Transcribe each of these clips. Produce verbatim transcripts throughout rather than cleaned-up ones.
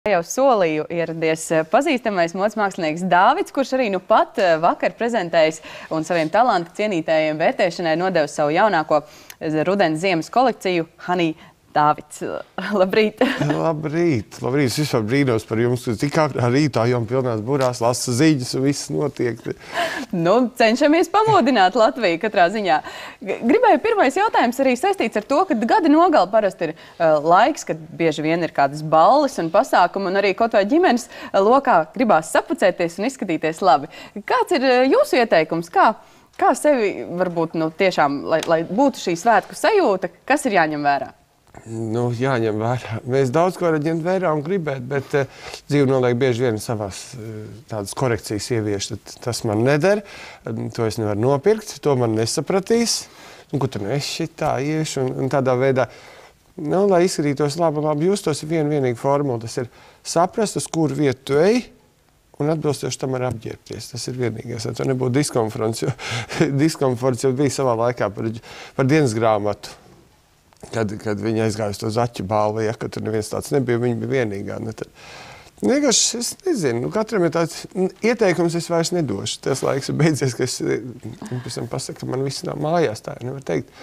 Jau solīju ieradies pazīstamais modes mākslinieks Dāvids, kurš arī nu pat vakar prezentējis un saviem talantu cienītājiem vērtēšanai nodevis savu jaunāko rudens ziemas kolekciju Honey. Dāvids, labrīt! Labrīt! Labrīt! Es vispār brīnos par jums, ka tik agrā rītā jau pilnās burās lasa ziņas un viss notiek. Nu, cenšamies pamodināt Latviju katrā ziņā. Gribēju pirmais jautājums arī saistīts ar to, ka gada nogali parasti ir uh, laiks, kad bieži vien ir kādas balles un pasākumi un arī kaut vai ģimenes lokā gribās sapucēties un izskatīties labi. Kāds ir jūsu ieteikums? Kā, kā sevi varbūt nu, tiešām, lai, lai būtu šī svētku sajūta, kas ir jāņem vērā? Nu, jāņem vērā. Mēs daudz ko varam ņemt vērā un gribēt, bet uh, dzīve noliek bieži vien savās uh, tādas korekcijas ievieš. Tas man neder, to es nevaru nopirkt, to man nesapratīs. Un, ko tur nu es šitā iešu un, un tādā veidā, nu, lai izskatītos labi, labi justos, ir viena vienīga formula. Tas ir saprast, uz kuru vietu tu ej un atbilstoši tam arī apģērbties. Tas ir vienīgais, lai to nebūtu diskomforts, jo diskomforts jau bija savā laikā par, par dienas grāmatu. Kad, kad viņi aizgāja uz to zaķu balvu, ja, kad tur neviens tāds nebija, viņa bija vienīgā. Ne, tad, vienkārši, es nezinu, nu, katram ir tāds ieteikums, es vairs nedošu. Tas laiks ir beidzies, ka es pēc tam pasaku, ka man viss nav mājās, tā nevar teikt.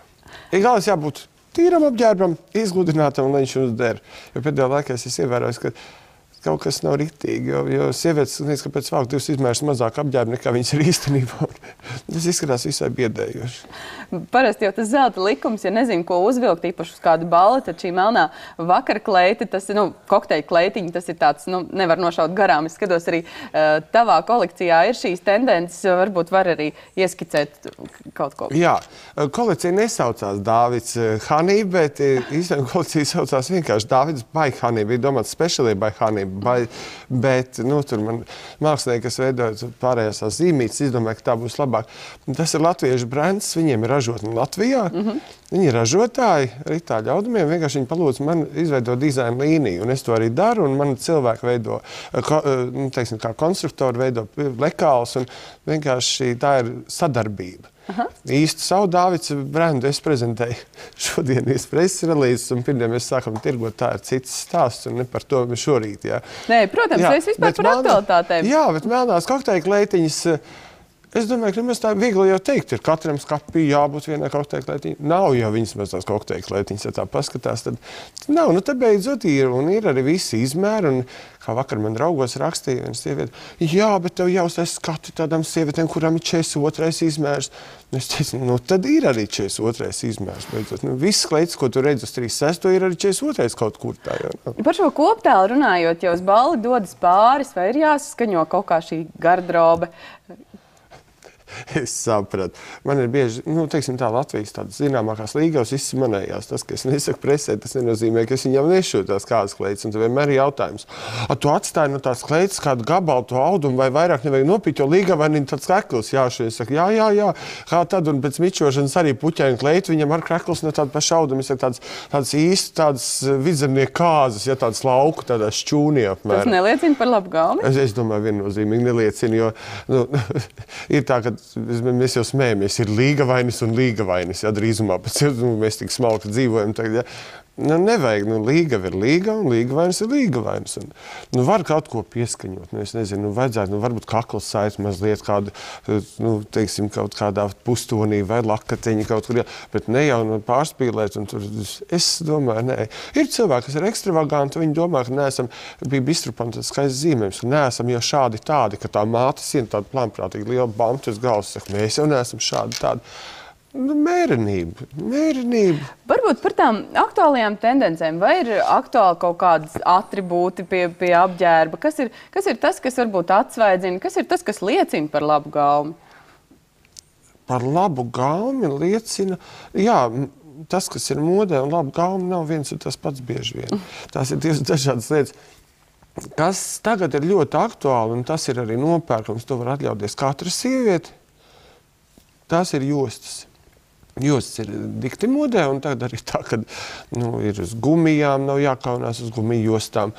Ir galvas jābūt tīram apģērbam, izgludinātam, lai viņš mums der. Jo pēdējā laikā es esmu ievērojis, ka kaut kas nav riktīgi, jo, jo sievietes, nezinu, ka pēc valku divas izmērs mazāk apģērba nekā viņas ir īstenībā. Tas izskatās visai biedējoši. Parasti jau tas zelta likums, ja nezinu, ko uzvilkt īpaši uz kādu balli, tad šī melnā vakara kleita, tas ir, nu, kokteļa kleitiņa, tas ir tāds, nu, nevar nošaut garām. Es skatos arī uh, tavā kolekcijā ir šīs tendences, varbūt var arī ieskicēt kaut ko. Jā, kolekcija nesaucās Dāvids Honey, bet īstenībā kolekcija saucās vienkārši Dāvids by Honey, bija domāts specially by Honey. Vai, bet, nu, tur man mākslinieki, kas veidoja pārējās tās zīmītes, izdomāja, ka tā būs labāk. Tas ir latviešu brands, viņiem ir ražotni Latvijā. Mm-hmm. Viņi ir ražotāji ar itāļu audumiem, vienkārši viņi palūdz man izveidot dizaina līniju, un es to arī daru, un man cilvēki veido, ko, nu, teiksim, kā konstruktori veido lekāls, un vienkārši tā ir sadarbība. Aha. Īstu savu Dāvids brendu es prezentēju šodien preses relīzes, un pirmdien mēs sākam tirgot, tā ir cits stāsts, un ne par to šorīt, jā. Nē, protams, jā, es vispār par aktualitātēm. Jā, bet melnās kokteļa kleitiņas, es domāju, ka nemaz tā viegli jau teikt, ir katram skapī jābūt vienai kokteļa kleitiņai. Nav jau viņas maz tās kokteļa kleitiņas, ja tā paskatās, tad nav, nu te beidzot ir, un ir arī visi izmēri, un kā vakar man draugos rakstīja viena sieviete, jā, bet tev jāuztais skati tādām sievietēm, kurām ir četrdesmit otrais izmērs. Es teicu, nu tad ir arī četrdesmit otrais izmērs. Beidzot. Nu, viss kleitis, ko tu redzi uz trīsdesmit sesto, ir arī četrdesmit otrais kaut kur tā. Jā. Par šo koptēlu runājot, ja uz balli dodas pāris, vai ir jāsaskaņo kaut kā šī garderobe? Es sapratu. Man ir bieži, nu, teiksim tā, Latvijas tādas zināmākās līgavas viss manējās. Tas, ka es nesaku presē, tas nenozīmē, ka es viņam nešoju tās kādas kleitas. Un tad vienmēr ir jautājums. A, tu atstāji no tās kleitas kādu gabalu to audumu vai vairāk nevajag nopīt, jo līgavaini tāds krekls jāšoja. Es saku, jā, jā, jā. Kā tad, un pēc mičošanas arī puķēņu kleitu, viņam ar krekls no tāda paša auduma. Es saku, tāds, tāds īsti tādas vidzemnieku kāzas, ja tāds lauku, tādā šķūnī apmēram. Tas neliecina par labu gaumi? Es, es domāju, viennozīmīgi neliecina, jo, nu, ir tā, ka mēs jau smējamies, ir līgavainis un līgavainis, ja, drīzumā, pēc nu, mēs tik smalki dzīvojam tagad, ja. Nu, nevajag, nu, līgava ir līga un līgavainis ir līgavainis. Un, nu, var kaut ko pieskaņot, nu, es nezinu, nu, vajadzētu, nu, varbūt kakls saiti mazliet kādu, nu, teiksim, kaut kādā pustonī vai lakateņi kaut kur, ja, bet ne jau nu, pārspīlēt, un tur, es domāju, nē. Ir cilvēki, kas ir ekstravaganti, viņi domā, ka neesam, bija bistrupam tas skaists zīmējums, ka neesam jau šādi tādi, ka tā māte sien tāda plānprātīgi liela bamta uz galvas, saka, mēs jau neesam šādi tādi. Nu, mērenība, mērenība. Varbūt par tām aktuālajām tendencēm, vai ir aktuāli kaut kādas atribūti pie, pie apģērba? Kas ir, kas ir tas, kas varbūt atsvaidzina? Kas ir tas, kas liecina par labu gaumi? Par labu gaumi liecina, jā, tas, kas ir modē un labu gaumi, nav viens un tas pats bieži vien. Tās ir divas dažādas lietas. Kas tagad ir ļoti aktuāli, un tas ir arī nopērkams, to var atļauties katra sieviete, tās ir jostas. Jostas ir dikti modē, un tagad arī tā, ka nu, ir uz gumijām, nav jākaunās uz gumiju jostām.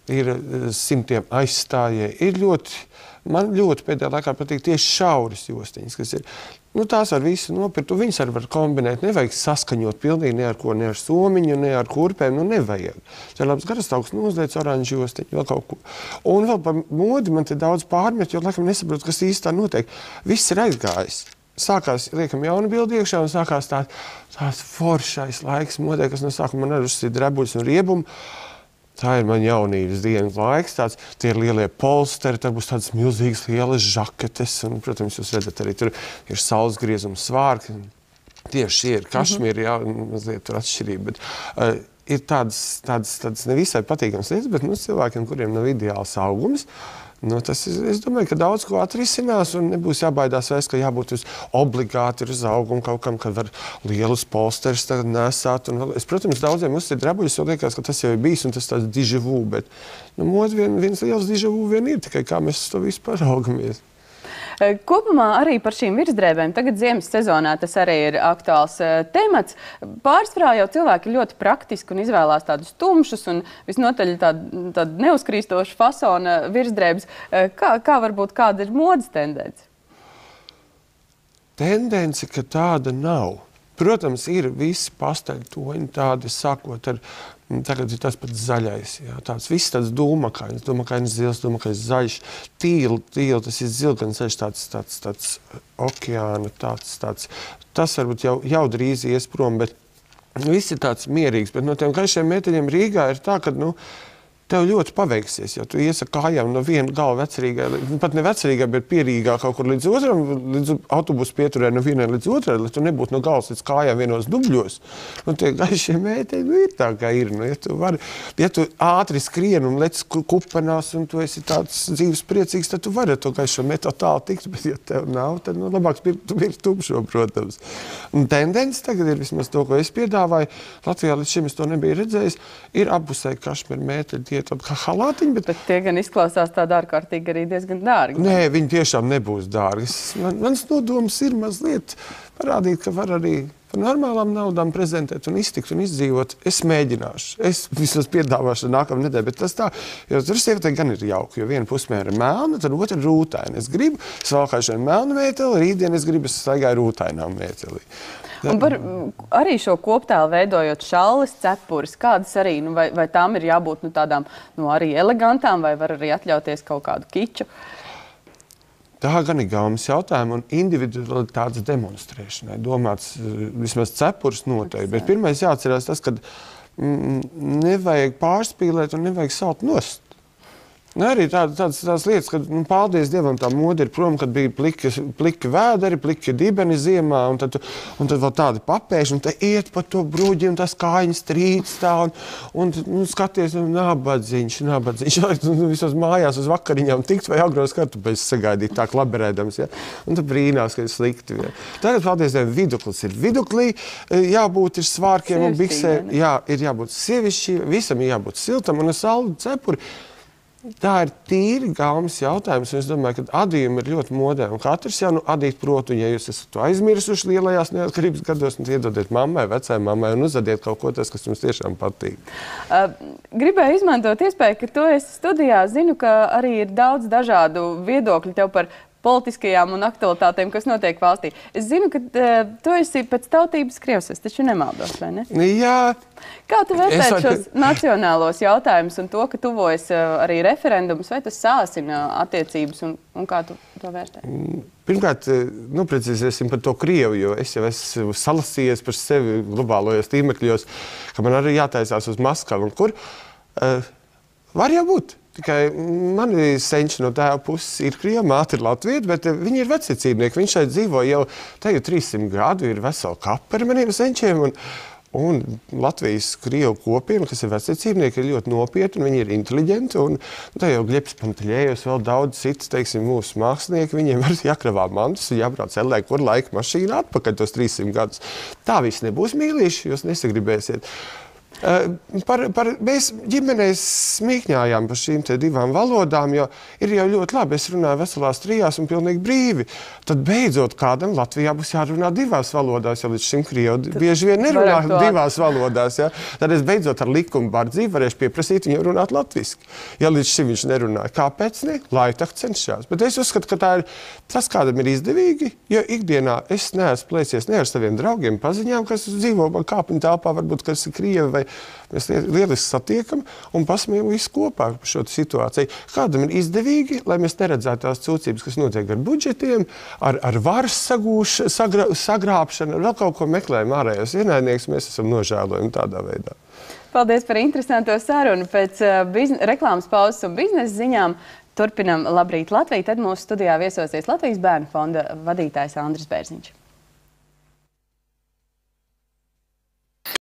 ir simtiem aizstājēji, ir ļoti, man ļoti pēdējā laikā patīk tieši šauras jostiņas, kas ir, nu tās ar visu nopirkt, viņas arī var kombinēt, nevajag saskaņot pilnīgi ne ar ko, ne ar somiņu, ne ar kurpēm, nu nevajag. Tā ir labs garastāvs, nozliec oranžu jostiņu, vēl kaut ko. Un vēl par modi man te daudz pārmet, jo laikam nesaprotu, kas īsti tā notiek. Viss ir aizgājis. Sākās, liekam, jauna bildi iekšā un sākās tā, tās foršais laiks modē, kas no sākuma man arī uzsīt drebuļus un riebumu. Tā ir man jaunības dienas laiks, tāds, tie ir lielie polsteri, tad būs tādas milzīgas lielas žaketes, un, protams, jūs redzat, arī tur ir saulesgriezums svārki. Tieši šie ir kašmīri, jā, mazliet tur atšķirība, bet uh, ir tādas, tādas, tādas nevisai patīkams lietas, bet mums cilvēkiem, kuriem nav ideāls augums, nu, tas, es domāju, ka daudz ko atrisinās un nebūs jābaidās vairs, ka jābūt uz obligāti uz augumu kaut kam, kad var lielus polsterus tagad nesāt. Un vēl. Es, protams, daudziem uzsit drabuļus, jo liekas, ka tas jau ir bijis un tas tāds déjà vu, bet nu, mod vien, viens liels déjà vu vien ir, tikai kā mēs to visu paraugamies. Kopumā arī par šīm virsdrēbēm. Tagad ziemas sezonā tas arī ir aktuāls temats. Pārsvarā jau cilvēki ir ļoti praktiski un izvēlās tādus tumšus un visnotaļ tādu, tādu neuzkrīstošu fasona virsdrēbes. Kā, kā varbūt kāda ir modes tendence? Tendence, ka tāda nav. Protams, ir visi pasteļtoņi tādi, sākot ar, tagad ir tas pats zaļais, jā, tāds viss tāds dūmakains, dūmakains zils, dūmakains zaļš, tīli, tīli, tas ir zilgans zaļš, tāds, tāds, tāds okeāna, tāds, tāds, tas varbūt jau, jau drīz ies prom, bet viss ir tāds mierīgs, bet no tiem gaišiem meteļiem Rīgā ir tā, ka, nu, tev ļoti paveiksies, jo tu iesa kājām no viena gala vecerīgai, pat ne vecerīgai, bet pierīgā kaut kur līdz otram, līdz autobusu pieturē no vienai līdz otrai, lai tu nebūtu no galas līdz kājām vienos dubļos. Un tie gaišie mēteļi, nu ir tā, kā ir. Nu, ja tu vari, ja tu ātri skrien un lec kupenās un tu esi tāds dzīves priecīgs, tad tu vari to gaišo metālu tālu tikt, bet ja tev nav, tad nu, labāks tu ir tumšo, protams. Un tendence tagad ir vismaz to, ko es piedāvāju. Latvijā līdz šim es to nebiju redzējis, ir apusēji kašmiri mēteļi, tādi kā halātiņi, bet... Bet tie gan izklausās tādi ārkārtīgi arī diezgan dārgi. Nē, viņi tiešām nebūs dārgi. Man, mans nodoms ir mazliet parādīt, ka var arī par normālām naudām prezentēt un iztikt un izdzīvot. Es mēģināšu. Es vismaz piedāvāšu nākamā nedēļa, bet tas tā, jo tur sievietē gan ir jauki, jo viena pusmēra ir melna, tad otra ir rūtaina. Es gribu, es valkāju šeit melnu mēteli, rītdien es gribu, es staigāju rūtainām mētelī. Un par arī šo koptēlu veidojot šalles, cepures, kādas arī, nu, vai, vai tām ir jābūt nu, tādām nu, arī elegantām, vai var arī atļauties kaut kādu kiču? Tā gan ir gaumas jautājuma un individualitātes demonstrēšanai. Domāts vismaz cepures noteikti, bet pirmais jāatcerās tas, ka mm, nevajag pārspīlēt un nevajag salt nost. Nu, arī tādas, tādas, tādas lietas, ka, nu, paldies Dievam, tā mode ir prom, kad bija pliki, pliki vēderi, pliki dibeni ziemā, un tad, un tad vēl tādi papēži, un te iet pa to bruģi, un tas kājiņas trīc tā, un, un nu, skaties, un nabadziņš, nabadziņš, un visos mājās uz vakariņām tikt vai agros kartupeļus sagaidīt, tā klaberēdams, ja? Un tad brīnās, ka ir slikti. Ja? Tagad, paldies Dievam, viduklis ir viduklī, jābūt ir svārkiem un biksēm, jā, ir jābūt sievišķi, visam ir jābūt siltam, un ar saldu cepuri. Tā ir tīri gaumas jautājums, un es domāju, ka adījumi ir ļoti modē, un katrs jau nu adīt protu, ja jūs esat to aizmirsuši lielajās neatkarības gados, un iedodiet mammai, vecai mammai, un uzadiet kaut ko tas, kas jums tiešām patīk. Uh, gribēju izmantot iespēju, ka tu esi studijā, zinu, ka arī ir daudz dažādu viedokļu tev par politiskajām un aktualitātēm, kas notiek valstī. Es zinu, ka uh, tu esi pēc tautības krievs, es taču nemaldos, vai ne? Jā. Kā tu vērtē šos nacionālos jautājumus un to, ka tuvojas uh, arī referendums, vai tas sāsina attiecības, un, un kā tu to vērtē? Pirmkārt, nu, precizēsim par to Krievu, jo es jau esmu salasījies par sevi globālajos tīmekļos, ka man arī jātaisās uz Maskavu, un kur uh, var jau būt. Tikai mani senči no tēva puses ir Krieva, māte ir latvieta, bet viņi ir vecicībnieki. Viņš šeit dzīvo jau te jau trīssimt gadu, ir vesela kapa ar maniem senčiem. Un, un Latvijas Krievu kopiena, kas ir vecicībnieki, ir ļoti nopietni, viņi ir inteliģenti. Un tā jau Gļebs Panteļējos, vēl daudz citas, teiksim, mūsu mākslinieki, viņiem var jākravā mantus un jābrauc ellē, kur laika mašīna atpakaļ tos trīssimt gadus. Tā viss nebūs mīlīši, jūs nesagribēsiet. Par, par, mēs ģimenēs smīkņājām par šīm te divām valodām, jo ir jau ļoti labi, es runāju veselās trijās un pilnīgi brīvi. Tad beidzot kādam Latvijā būs jārunā divās valodās, jo līdz šim Krievi bieži vien nerunā divās valodās. Ja? Tad es beidzot ar likumu bardzību varēšu pieprasīt viņu runāt latviski. Ja līdz šim viņš nerunāja, kāpēc ne? Lai tak cenšās. Bet es uzskatu, ka tā ir, tas kādam ir izdevīgi, jo ikdienā es neesmu plēsies ne ar saviem draugiem, paziņām, kas dzīvo kāpiņu telpā, varbūt, kas ir Krievi, vai mēs lieliski satiekam un pasmējam visu kopā par šo situāciju. Kādam ir izdevīgi, lai mēs neredzētu tās cūcības, kas notiek ar budžetiem, ar, ar varas sagūš, sagra, sagrābšanu, ar vēl kaut ko meklējumu ārējos ienaidnieks, mēs esam nožēlojumi tādā veidā. Paldies par interesanto sarunu. Pēc uh, bizne, reklāmas pauzes un biznesa ziņām turpinam Labrīt Latviju. Tad mūsu studijā viesosies Latvijas Bērnu fonda vadītājs Andris Bērziņš.